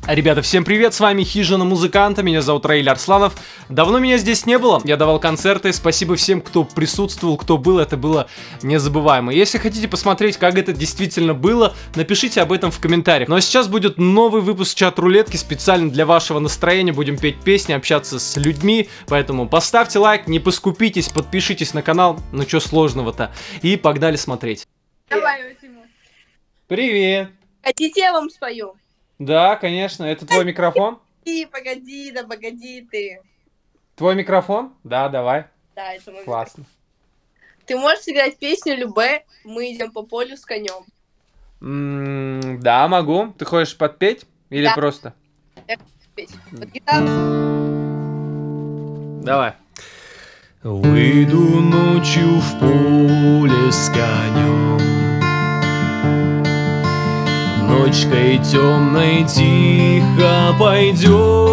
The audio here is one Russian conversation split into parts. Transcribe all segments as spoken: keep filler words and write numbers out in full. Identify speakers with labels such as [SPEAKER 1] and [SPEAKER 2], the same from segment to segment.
[SPEAKER 1] Ребята, всем привет, с вами Хижина Музыканта, меня зовут Раиль Арсланов. Давно меня здесь не было, я давал концерты, спасибо всем, кто присутствовал, кто был, это было незабываемо. Если хотите посмотреть, как это действительно было, напишите об этом в комментариях. Ну а сейчас будет новый выпуск чат-рулетки, специально для вашего настроения, будем петь песни, общаться с людьми, поэтому поставьте лайк, не поскупитесь, подпишитесь на канал, ну чё сложного-то, и погнали смотреть.
[SPEAKER 2] Давай, Васиму.
[SPEAKER 1] Привет.
[SPEAKER 2] Хотите, я вам спою?
[SPEAKER 1] Да, конечно, это твой микрофон?
[SPEAKER 2] И погоди, да погоди ты.
[SPEAKER 1] Твой микрофон? Да, давай.
[SPEAKER 2] Да, это мой
[SPEAKER 1] Классно.
[SPEAKER 2] микрофон. Ты можешь сыграть песню «Любэ», мы идем по полю с конем.
[SPEAKER 1] М-м, да, могу. Ты хочешь подпеть или
[SPEAKER 2] Да.
[SPEAKER 1] просто?
[SPEAKER 2] Я хочу петь. Под гитару.
[SPEAKER 1] Давай.
[SPEAKER 3] Выйду ночью в поле с конем, ночкой темной тихо пойдем,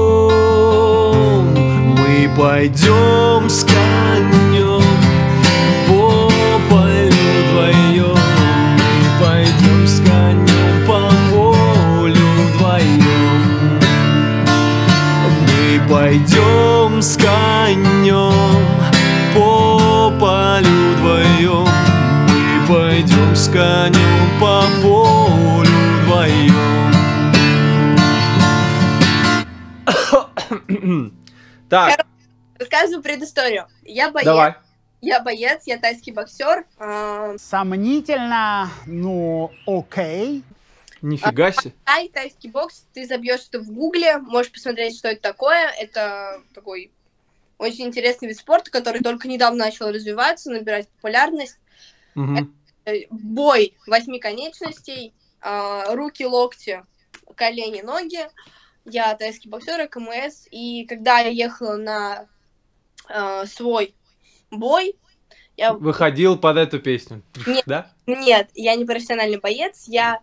[SPEAKER 3] мы пойдем с конем по полю вдвоем, мы пойдем с конем по полю вдвоем, мы пойдем с конем по полю вдвоем, мы пойдем с конем по полю вдвоем.
[SPEAKER 1] Так,
[SPEAKER 2] Рассказываю предысторию. Я боец.
[SPEAKER 1] давай.
[SPEAKER 2] Я боец, я тайский боксер. А,
[SPEAKER 4] Сомнительно, ну окей.
[SPEAKER 1] Нифига себе.
[SPEAKER 2] Тай, тайский бокс, ты забьешь это в гугле, можешь посмотреть, что это такое. Это такой очень интересный вид спорта, который только недавно начал развиваться, набирать популярность.
[SPEAKER 1] Мгм.
[SPEAKER 2] Бой восьми конечностей, а, руки, локти, колени, ноги. Я тайский боксер, КМС, и когда я ехала на а, свой бой, я...
[SPEAKER 1] Выходил под эту песню.
[SPEAKER 2] Нет.
[SPEAKER 1] Да?
[SPEAKER 2] Нет, я не профессиональный боец, я,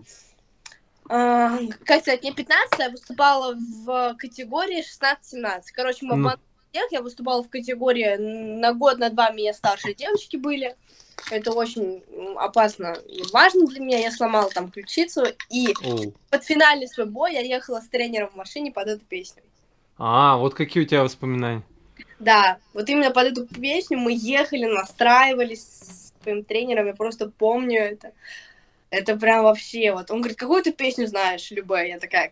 [SPEAKER 2] а, как сказать, мне пятнадцать, я выступала в категории шестнадцать-семнадцать. Короче, мы
[SPEAKER 1] Ну.
[SPEAKER 2] в всех, я выступала в категории на год, на два меня старшие девочки были. Это очень м, опасно и важно для меня. Я сломала там ключицу. И
[SPEAKER 1] Оу.
[SPEAKER 2] под финальный свой бой я ехала с тренером в машине под эту песню.
[SPEAKER 1] А, вот какие у тебя воспоминания.
[SPEAKER 2] Да, вот именно под эту песню мы ехали, настраивались с своим тренером. Я просто помню это. Это прям вообще вот. Он говорит, какую ты песню знаешь, Любэ? Я такая,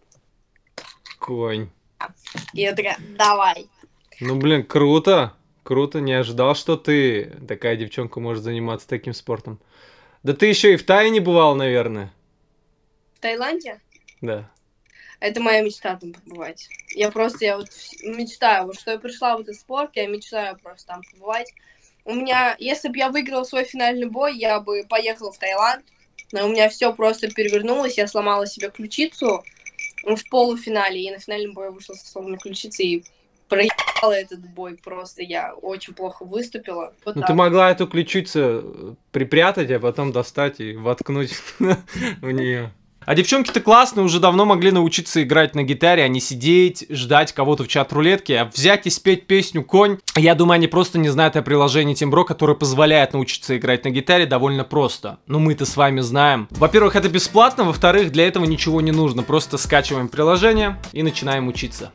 [SPEAKER 1] Конь.
[SPEAKER 2] и я такая, давай.
[SPEAKER 1] Ну, блин, круто. Круто, не ожидал, что ты, такая девчонка, может заниматься таким спортом. Да ты еще и в Тае не бывал, наверное.
[SPEAKER 2] В Таиланде?
[SPEAKER 1] Да.
[SPEAKER 2] Это моя мечта там побывать. Я просто, я вот мечтаю, вот что я пришла в этот спорт, я мечтаю просто там побывать. У меня, если бы я выиграла свой финальный бой, я бы поехала в Таиланд, но у меня все просто перевернулось, я сломала себе ключицу в полуфинале, и на финальном бою вышла со сломанной ключицей и проебала этот бой просто, я очень плохо выступила. Вот
[SPEAKER 1] Ну,
[SPEAKER 2] так.
[SPEAKER 1] ты могла эту ключицу припрятать, а потом достать и воткнуть в нее. А девчонки-то классные, уже давно могли научиться играть на гитаре, а не сидеть, ждать кого-то в чат-рулетке, а взять и спеть песню «Конь». Я думаю, они просто не знают о приложении Timbro, которое позволяет научиться играть на гитаре довольно просто. Ну, мы-то с вами знаем. Во-первых, это бесплатно, во-вторых, для этого ничего не нужно. Просто скачиваем приложение и начинаем учиться.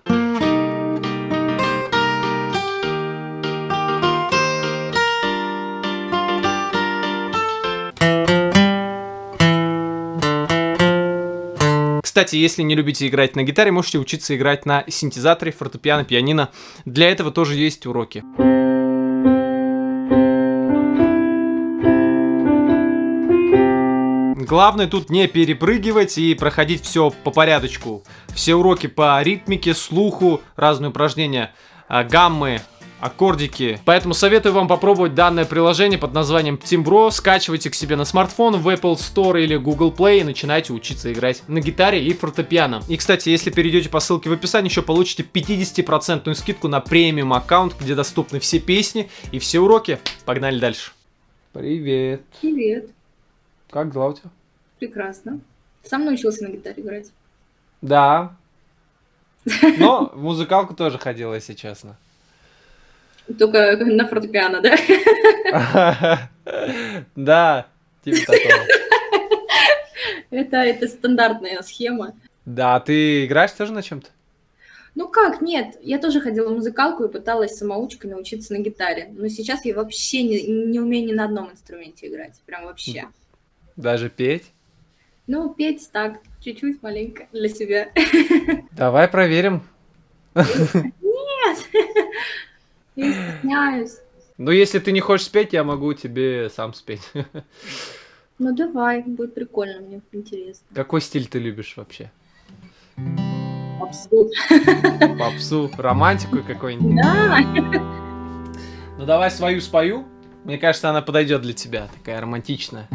[SPEAKER 1] Кстати, если не любите играть на гитаре, можете учиться играть на синтезаторе, фортепиано, пианино. Для этого тоже есть уроки. Главное тут не перепрыгивать и проходить все по порядочку. Все уроки по ритмике, слуху, разные упражнения, гаммы, аккордики. Поэтому советую вам попробовать данное приложение под названием Timbro. Скачивайте к себе на смартфон в Apple Store или Google Play и начинайте учиться играть на гитаре и фортепиано. И, кстати, если перейдете по ссылке в описании, еще получите пятидесятипроцентную скидку на премиум аккаунт, где доступны все песни и все уроки. Погнали дальше. Привет.
[SPEAKER 5] Привет.
[SPEAKER 1] Как дела у тебя?
[SPEAKER 5] Прекрасно. Сам научился на гитаре играть.
[SPEAKER 1] Да. Но в музыкалку тоже ходила, если честно.
[SPEAKER 5] Только на фортепиано, да?
[SPEAKER 1] Да, типа такого.
[SPEAKER 5] Это, это стандартная схема.
[SPEAKER 1] Да, ты играешь тоже на чем-то?
[SPEAKER 5] Ну как, нет, я тоже ходила в музыкалку и пыталась самоучкой научиться на гитаре. Но сейчас я вообще не, не умею ни на одном инструменте играть. Прям вообще.
[SPEAKER 1] Даже петь?
[SPEAKER 5] Ну, петь так, чуть-чуть, маленько, для себя.
[SPEAKER 1] Давай проверим.
[SPEAKER 5] Нет! Я стесняюсь.
[SPEAKER 1] Ну, если ты не хочешь спеть, я могу тебе сам спеть.
[SPEAKER 5] Ну, давай, будет прикольно, мне интересно.
[SPEAKER 1] Какой стиль ты любишь вообще?
[SPEAKER 5] Попсу.
[SPEAKER 1] Попсу, романтику какой-нибудь?
[SPEAKER 5] Да.
[SPEAKER 1] Ну, давай свою спою. Мне кажется, она подойдет для тебя, такая романтичная.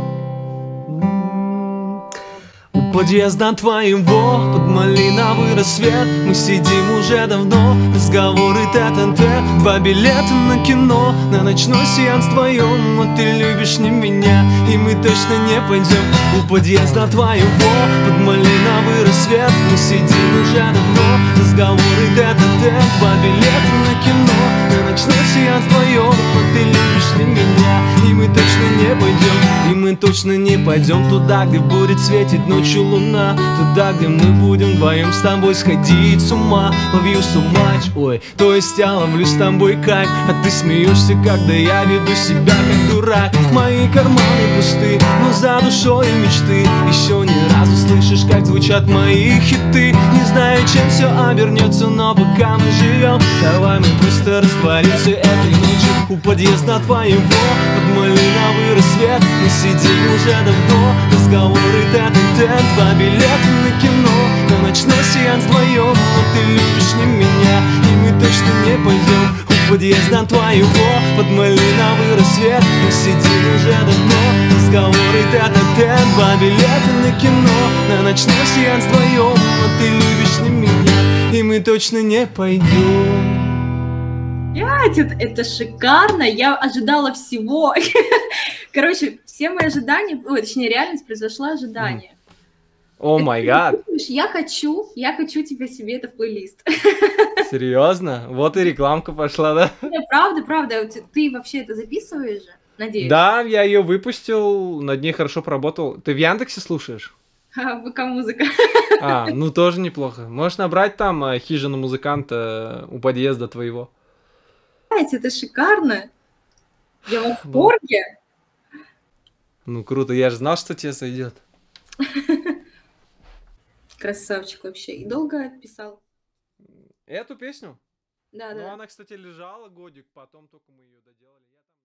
[SPEAKER 3] У подъезда твоего под малиновый рассвет мы сидим уже давно, разговоры тет-а-тет, два билета на кино, на ночной сеанс вдвоем. Но ты любишь не меня, и мы точно не пойдем. У подъезда твоего под малиновый рассвет мы сидим уже давно, разговоры тет-а-тет, два билета на кино, на ночной сеанс вдвоем. Но ты любишь не меня, и мы точно не пойдем, и мы точно не пойдем туда, где будет светить ночью луна, туда, где мы будем вдвоем с тобой сходить с ума. Love you so much, ой, то есть я ловлю с тобой кайф, а ты смеешься, когда я веду себя как дурак. Мои карманы пусты, но за душой мечты. Еще ни разу слышишь, как звучат мои хиты. Не знаю, чем все обернется, но пока мы живем, давай мы просто растворимся этой ночью. У подъезда твоего под малиновый рассвет мы сидим уже давно, разговоры тет-а-тет, два билета на кино, на ночной сеанс вдвоем. Но ты любишь не меня, и мы точно не пойдем. У подъезда твоего под малиновый рассвет мы сидим уже давно, разговоры тет-а-тет, два билета на кино, на ночной сеанс вдвоем. Но ты любишь не меня, и мы точно не пойдем.
[SPEAKER 5] Блядь, это, это шикарно, я ожидала всего. Короче, все мои ожидания, ой, точнее, реальность превзошла ожидания.
[SPEAKER 1] О май гад.
[SPEAKER 5] Я хочу, я хочу тебе себе это в плейлист.
[SPEAKER 1] Серьезно? Вот и рекламка пошла, да?
[SPEAKER 5] Нет, правда, правда. Ты вообще это записываешь же? Надеюсь.
[SPEAKER 1] Да, я ее выпустил, над ней хорошо поработал. Ты в Яндексе слушаешь?
[SPEAKER 5] ВК-музыка.
[SPEAKER 1] А, ну тоже неплохо. Можешь набрать там э, хижину музыканта у подъезда твоего.
[SPEAKER 5] Это шикарно. Я в восторге.
[SPEAKER 1] Ну круто, я же знал, что тебе зайдет.
[SPEAKER 5] Красавчик вообще. И долго писал?
[SPEAKER 1] Эту песню?
[SPEAKER 5] Да,
[SPEAKER 1] Ну
[SPEAKER 5] да.
[SPEAKER 1] она, кстати, лежала годик, потом только мы ее доделали. Я там...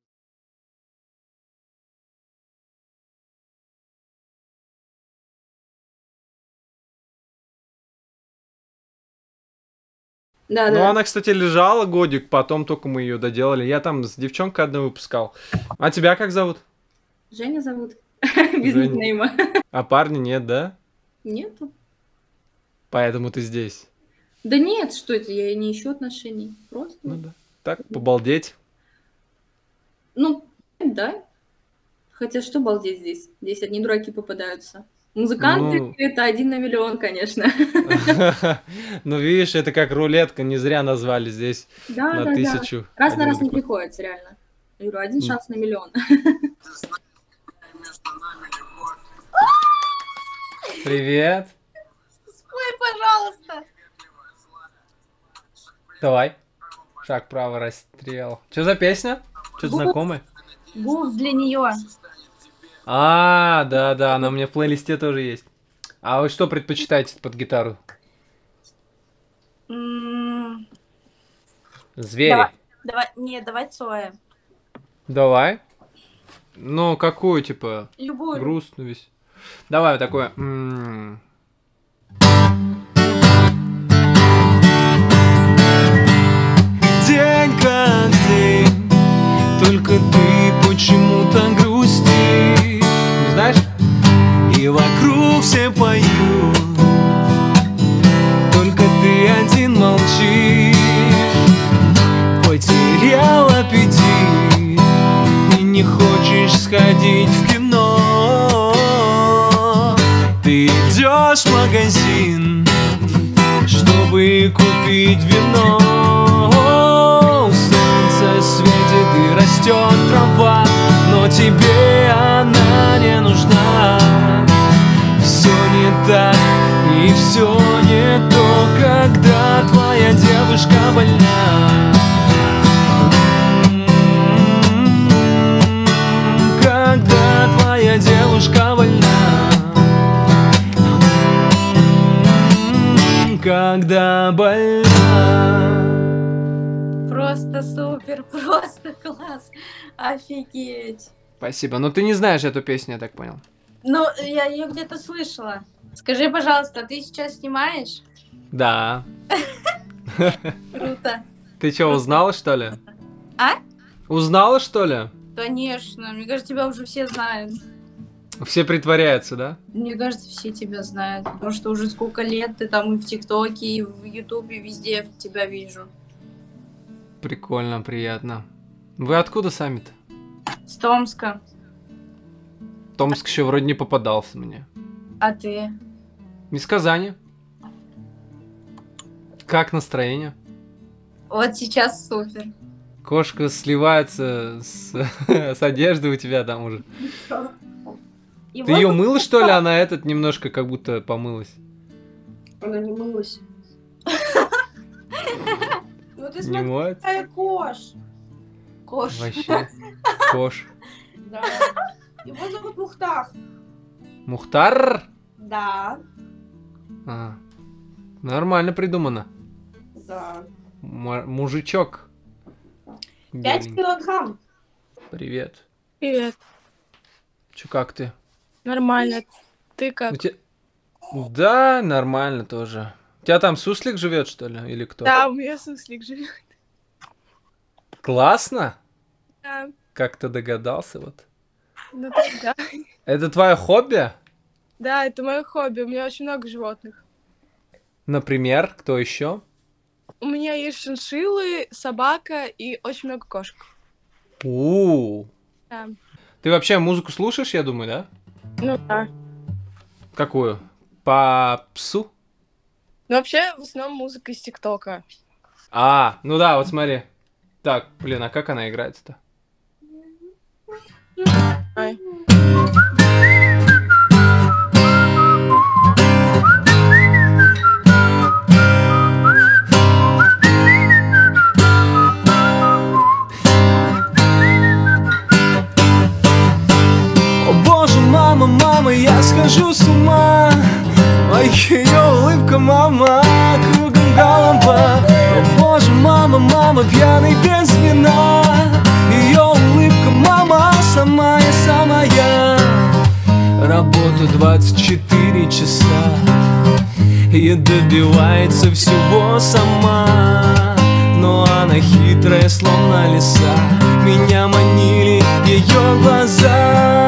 [SPEAKER 5] Да,
[SPEAKER 1] Ну,
[SPEAKER 5] да.
[SPEAKER 1] она, кстати, лежала годик, потом только мы ее доделали. Я там с девчонкой одной выпускал. А тебя как зовут?
[SPEAKER 5] Женя зовут. Без
[SPEAKER 1] Женя.
[SPEAKER 5] никнейма.
[SPEAKER 1] А парня нет, да?
[SPEAKER 5] Нету.
[SPEAKER 1] Поэтому ты здесь.
[SPEAKER 5] Да нет, что это, я не ищу отношений. Просто.
[SPEAKER 1] Ну да. Так, побалдеть.
[SPEAKER 5] Ну, да. Хотя что балдеть здесь? Здесь одни дураки попадаются. Музыканты
[SPEAKER 1] Ну.
[SPEAKER 5] это один на миллион, конечно.
[SPEAKER 1] Ну, видишь, это как рулетка, не зря назвали здесь
[SPEAKER 5] Да,
[SPEAKER 1] на
[SPEAKER 5] да, да.
[SPEAKER 1] тысячу.
[SPEAKER 5] Раз на
[SPEAKER 1] Один
[SPEAKER 5] раз не
[SPEAKER 1] такой.
[SPEAKER 5] приходится, реально. Я говорю, один
[SPEAKER 1] М.
[SPEAKER 5] шанс на миллион.
[SPEAKER 1] Привет.
[SPEAKER 2] Ой, пожалуйста.
[SPEAKER 1] Давай. Шаг право, расстрел. Что за песня? Что-то
[SPEAKER 2] Гуф.
[SPEAKER 1] знакомое?
[SPEAKER 2] Гуф для нее.
[SPEAKER 1] А, да, да, она у меня в плейлисте тоже есть. А вы что предпочитаете под гитару?
[SPEAKER 2] М,
[SPEAKER 1] Звери.
[SPEAKER 2] Давай. Давай, не, давай Цоя.
[SPEAKER 1] Давай. Ну, какую, типа,
[SPEAKER 2] Любую.
[SPEAKER 1] грустную весь. Давай вот такое. м.
[SPEAKER 3] День как день, только ты почему-то грустишь.
[SPEAKER 1] Не знаешь?
[SPEAKER 3] И вокруг все поют, только ты один молчишь. Потерял аппетит и не хочешь сходить в кино. Ты идешь в магазин, чтобы купить вино. Солнце светит и растет трава, но тебе она не нужна. Все не так и все больна. Когда твоя девушка больна, когда больна.
[SPEAKER 5] Просто супер, просто класс. Офигеть.
[SPEAKER 1] Спасибо. Но ты не знаешь эту песню, я так понял.
[SPEAKER 5] Ну, я ее где-то слышала. Скажи, пожалуйста, ты сейчас снимаешь?
[SPEAKER 1] Да.
[SPEAKER 5] Круто.
[SPEAKER 1] Ты что, узнала, что ли?
[SPEAKER 5] А?
[SPEAKER 1] Узнала, что ли?
[SPEAKER 5] Конечно. Мне кажется, тебя уже все знают.
[SPEAKER 1] Все притворяются, да?
[SPEAKER 5] Мне кажется, все тебя знают. Потому что уже сколько лет ты там и в ТикТоке, и в Ютубе, везде тебя вижу.
[SPEAKER 1] Прикольно, приятно. Вы откуда сами-то?
[SPEAKER 5] С Томска.
[SPEAKER 1] Томск еще вроде не попадался мне.
[SPEAKER 5] А ты?
[SPEAKER 1] Из Казани. Как настроение?
[SPEAKER 5] Вот сейчас супер.
[SPEAKER 1] Кошка сливается с, с одеждой у тебя там уже.
[SPEAKER 5] И
[SPEAKER 1] Ты
[SPEAKER 5] вот
[SPEAKER 1] ее
[SPEAKER 5] тут-
[SPEAKER 1] мыла, что ли? Она этот немножко как будто помылась.
[SPEAKER 2] Она не мылась. Ну ты
[SPEAKER 1] Не
[SPEAKER 2] смотри,
[SPEAKER 1] моет?
[SPEAKER 2] какая кош.
[SPEAKER 5] Кош.
[SPEAKER 1] Вообще. Кош.
[SPEAKER 2] Да. Его зовут Мухтар.
[SPEAKER 1] Мухтар?
[SPEAKER 2] Да.
[SPEAKER 1] А, нормально придумано.
[SPEAKER 2] Да.
[SPEAKER 1] М- мужичок.
[SPEAKER 2] Пять
[SPEAKER 1] Беленький.
[SPEAKER 2] килограмм.
[SPEAKER 1] Привет.
[SPEAKER 6] Привет.
[SPEAKER 1] Че, как ты?
[SPEAKER 6] Нормально. Ты
[SPEAKER 1] У
[SPEAKER 6] как?
[SPEAKER 1] те- Да, нормально тоже. У тебя там суслик живет, что ли? Или кто?
[SPEAKER 6] Да, у меня суслик живет.
[SPEAKER 1] Классно?
[SPEAKER 6] Да.
[SPEAKER 1] Как ты догадался, вот?
[SPEAKER 6] Ну так, да.
[SPEAKER 1] Это твое хобби?
[SPEAKER 6] Да, это мое хобби. У меня очень много животных.
[SPEAKER 1] Например, кто еще?
[SPEAKER 6] У меня есть шиншиллы, собака и очень много кошек.
[SPEAKER 1] У,
[SPEAKER 6] Да.
[SPEAKER 1] Ты вообще музыку слушаешь, я думаю, да?
[SPEAKER 6] Ну да.
[SPEAKER 1] Какую? По псу?
[SPEAKER 6] Ну вообще, в основном музыка из ТикТока.
[SPEAKER 1] А, ну да, вот смотри. Так, блин, а как она играется-то?
[SPEAKER 6] Ай.
[SPEAKER 3] О боже, мама, мама, я схожу с ума. Ой, ее улыбка, мама, кругом голова. О боже, мама, мама, пьяный без вина. Ее улыбка, мама, самая, самая. Работа двадцать четыре часа и добивается всего сама. Но она хитрая, словно лиса. Меня манили ее глаза,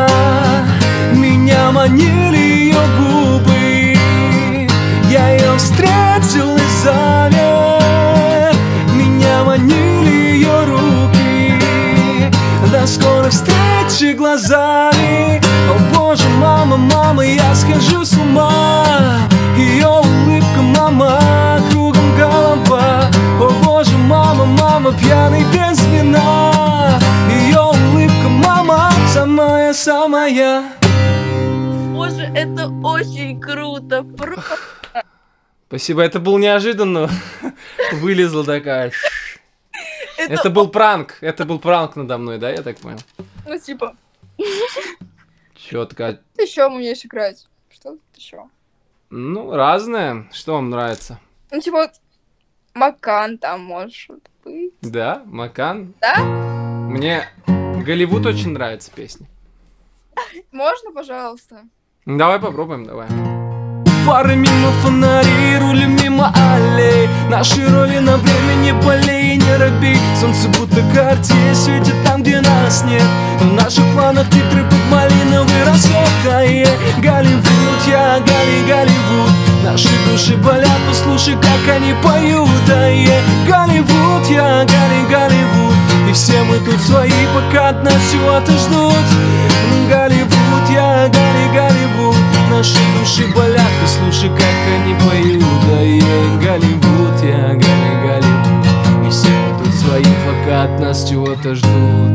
[SPEAKER 3] меня манили ее губы. Я ее встретил из завет, меня манили ее руки. До скорой встречи глазами. О боже, мама, мама, я схожу с ума. Ее улыбка, мама, кругом голова. О боже, мама, мама, пьяный без вина. Ее улыбка, мама, самая-самая.
[SPEAKER 6] Боже, это очень круто. Просто.
[SPEAKER 1] Спасибо, это был неожиданно. Вылезла такая. Это был пранк. Это был пранк надо мной, да, я так понял?
[SPEAKER 6] Ну типа,
[SPEAKER 1] Четко.
[SPEAKER 6] ты еще умеешь играть. Что тут еще?
[SPEAKER 1] Ну, разное. Что вам нравится?
[SPEAKER 6] Ну типа вот Макан там может быть.
[SPEAKER 1] Да, Макан?
[SPEAKER 6] Да?
[SPEAKER 1] Мне Голливуд очень нравится песня.
[SPEAKER 6] Можно, пожалуйста?
[SPEAKER 1] Ну, давай попробуем, давай.
[SPEAKER 3] Фары мимо фонари, рулим мимо аллей. Наши роли на времени полей, не робей. Солнце будто Cartier светит там, где нас нет. В наших планах титры под малиновый рассвет. Ае, Голливуд, я Гали, Голливуд. Наши души болят, послушай, как они поют. Ае, Голливуд, я Гали, Голливуд. И все мы тут свои, пока от нас чего-то ждут. Голливуд, я Гали, Голливуд. Наши души болят, послушай, как они поют. Ае, Голливуд, я Гали, Голливуд. И все мы тут свои, пока от нас чего-то ждут.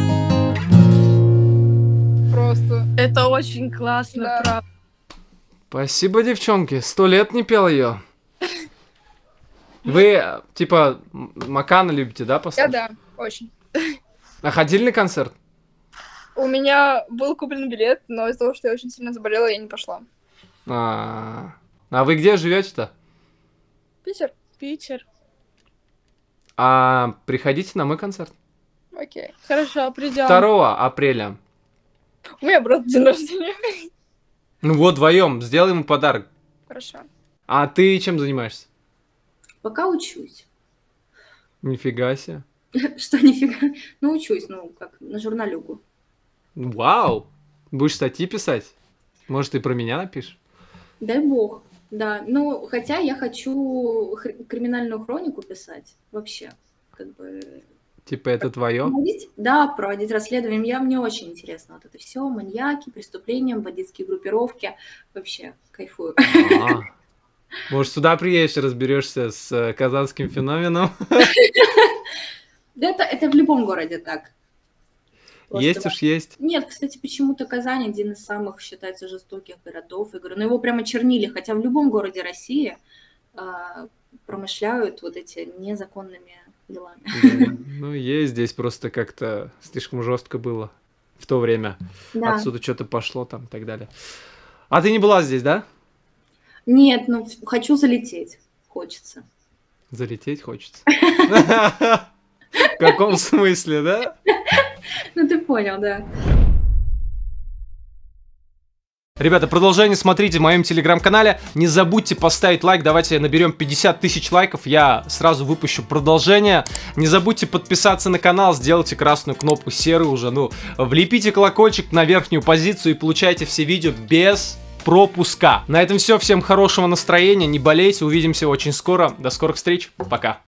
[SPEAKER 6] Просто. Это очень классно,
[SPEAKER 2] Да.
[SPEAKER 6] правда.
[SPEAKER 1] Спасибо, девчонки. Сто лет не пел ее. Вы, типа, Макана любите, да,
[SPEAKER 6] Я
[SPEAKER 1] послушать?
[SPEAKER 6] да, очень.
[SPEAKER 1] А ходили на концерт?
[SPEAKER 6] У меня был куплен билет, но из-за того, что я очень сильно заболела, я не пошла.
[SPEAKER 1] А, а вы где живете-то?
[SPEAKER 6] Питер? Питер.
[SPEAKER 1] А приходите на мой концерт.
[SPEAKER 6] Окей. Хорошо, придем.
[SPEAKER 1] второго апреля.
[SPEAKER 6] У меня просто день рождения.
[SPEAKER 1] Ну вот, вдвоем, сделаем ему подарок.
[SPEAKER 6] Хорошо.
[SPEAKER 1] А ты чем занимаешься?
[SPEAKER 5] Пока учусь.
[SPEAKER 1] Нифига себе.
[SPEAKER 5] Что нифига? Ну, учусь, ну, как на журналюгу.
[SPEAKER 1] Вау! Будешь статьи писать? Может, ты про меня напишешь?
[SPEAKER 5] Дай бог, да. Ну, хотя я хочу хр- криминальную хронику писать вообще. Как бы...
[SPEAKER 1] Типа это твое?
[SPEAKER 5] Проводить? Да, проводить расследование. Я, мне очень интересно вот это все. Маньяки, преступления, бандитские группировки. Вообще, кайфую.
[SPEAKER 1] А, может, сюда приедешь и разберешься с э, казанским феноменом?
[SPEAKER 5] Да это, это в любом городе так. Просто
[SPEAKER 1] Есть
[SPEAKER 5] да.
[SPEAKER 1] уж есть.
[SPEAKER 5] Нет, кстати, почему-то Казань один из самых считается жестоких городов. Я говорю, ну его прямо чернили, хотя в любом городе России а, промышляют вот эти незаконными делами.
[SPEAKER 1] Да. Ну, есть здесь просто как-то слишком жестко было в то время.
[SPEAKER 5] Да.
[SPEAKER 1] Отсюда что-то пошло там и так далее. А ты не была здесь, да?
[SPEAKER 5] Нет, ну хочу залететь, хочется.
[SPEAKER 1] Залететь хочется. В каком смысле, да?
[SPEAKER 5] Ну ты понял, да.
[SPEAKER 1] Ребята, продолжение смотрите в моем телеграм-канале. Не забудьте поставить лайк. Давайте наберем пятьдесят тысяч лайков. Я сразу выпущу продолжение. Не забудьте подписаться на канал. Сделайте красную кнопку серую уже. Ну, влепите колокольчик на верхнюю позицию и получайте все видео без пропуска. На этом все. Всем хорошего настроения. Не болейте. Увидимся очень скоро. До скорых встреч. Пока.